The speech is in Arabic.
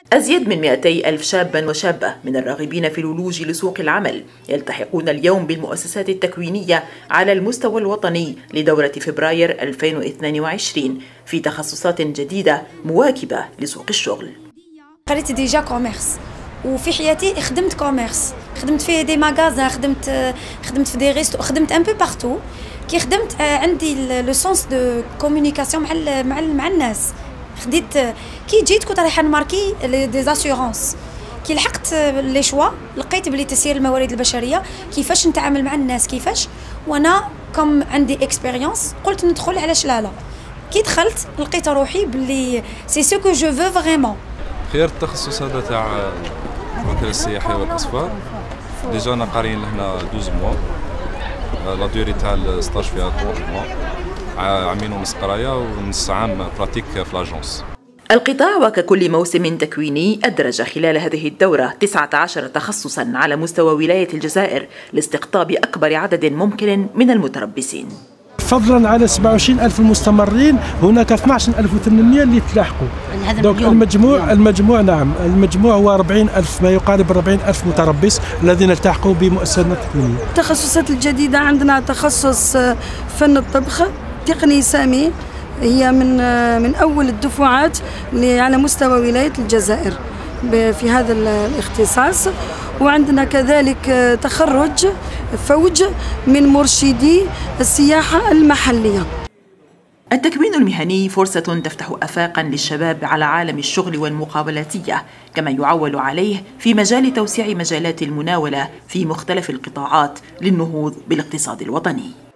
أزيد من 200 ألف شابا وشابة من الراغبين في الولوج لسوق العمل يلتحقون اليوم بالمؤسسات التكوينية على المستوى الوطني لدورة فبراير 2022 في تخصصات جديدة مواكبة لسوق الشغل. قريت ديجا كوميرس، وفي حياتي خدمت كوميرس، خدمت في دي ماغازان، خدمت في دي ريستو، خدمت ان بو بارتو. كي خدمت عندي لو سونس دو كومونيكاسيون مع الناس. خديت كي جيت كنت رايحه نماركي دي زاسيورونس. كي لحقت لي شوا لقيت بلي تسيير الموارد البشريه كيفاش نتعامل مع الناس كيفاش، وانا كم عندي اكسبيريونس قلت ندخل علاش لا. كي دخلت لقيت روحي بلي سي سو كو جو فو فريمون. خير التخصص هذا تاع الوكاله السياحيه والاسفار. ديجا انا قاريين لهنا 12 موا، لا دوري تاع الستاج فيها 3 موا، عامين ونص قرايه ونص عام براتيك في لاجونس. القطاع وككل موسم تكويني أدرج خلال هذه الدورة 19 تخصصاً على مستوى ولاية الجزائر لاستقطاب أكبر عدد ممكن من المتربصين. فضلا على 27,000 المستمرين هناك 12,800 اللي تلاحقوا. دونك المجموع نعم، المجموع هو 40,000، ما يقارب 40,000 متربص الذين التحقوا بمؤسساتنا التكوينية. التخصصات الجديدة عندنا تخصص فن الطبخ، تقني سامي، هي من أول الدفعات اللي على مستوى ولاية الجزائر في هذا الاختصاص. وعندنا كذلك تخرج فوج من مرشدي السياحة المحلية. التكوين المهني فرصة تفتح آفاقاً للشباب على عالم الشغل والمقاولاتية، كما يعول عليه في مجال توسيع مجالات المناولة في مختلف القطاعات للنهوض بالاقتصاد الوطني.